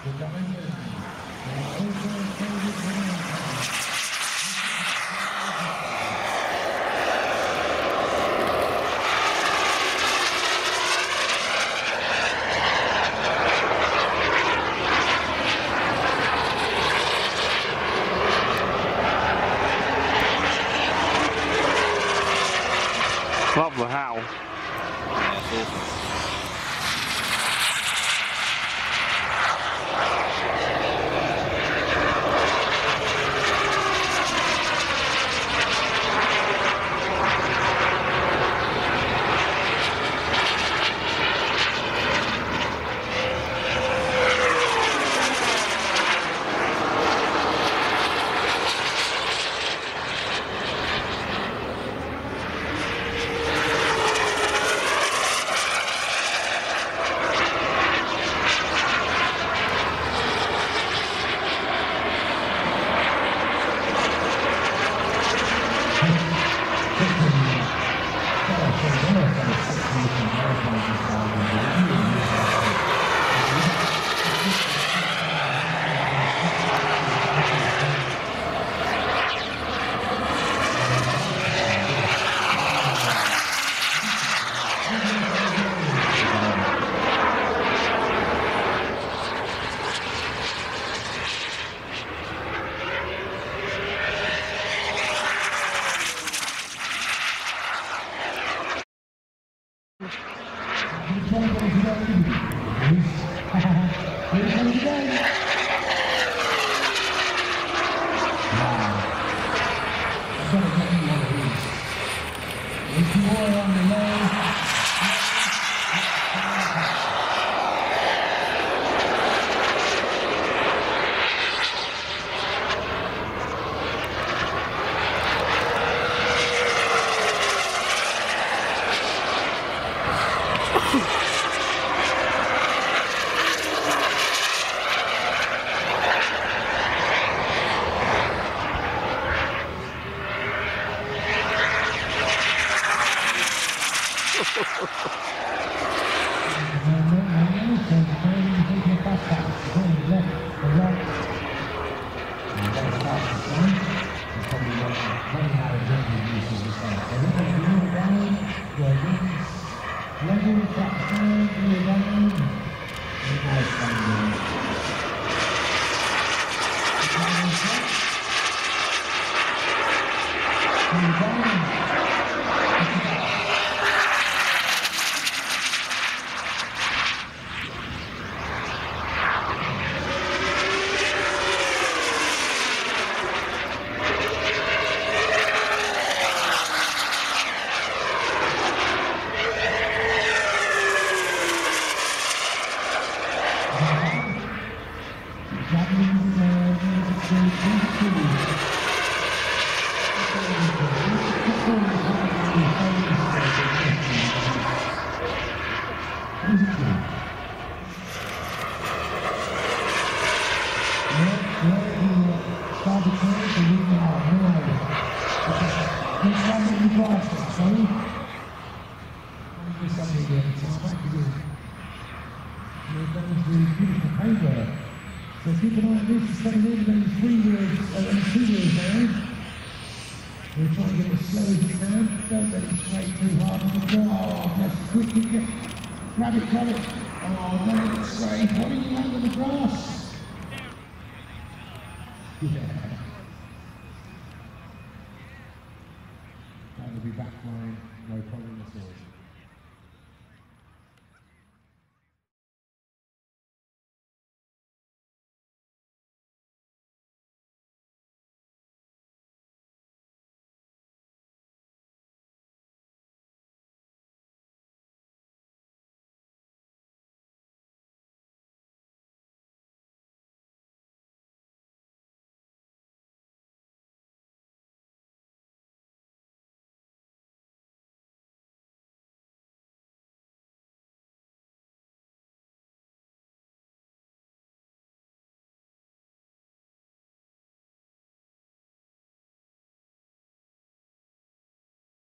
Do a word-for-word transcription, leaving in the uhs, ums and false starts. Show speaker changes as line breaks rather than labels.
Love the howl.
Yeah, it's awesome.
So keep an eye on this, it's coming in, only three wheels, uh, only two wheels there. We're trying to get it as slow as we can. Don't let it straight too hard on the grass. Oh, just quickly get, grab it, grab it. Oh, don't let it straight. Why didn't you land on the grass? Yeah. That'll be back line, no problem at all.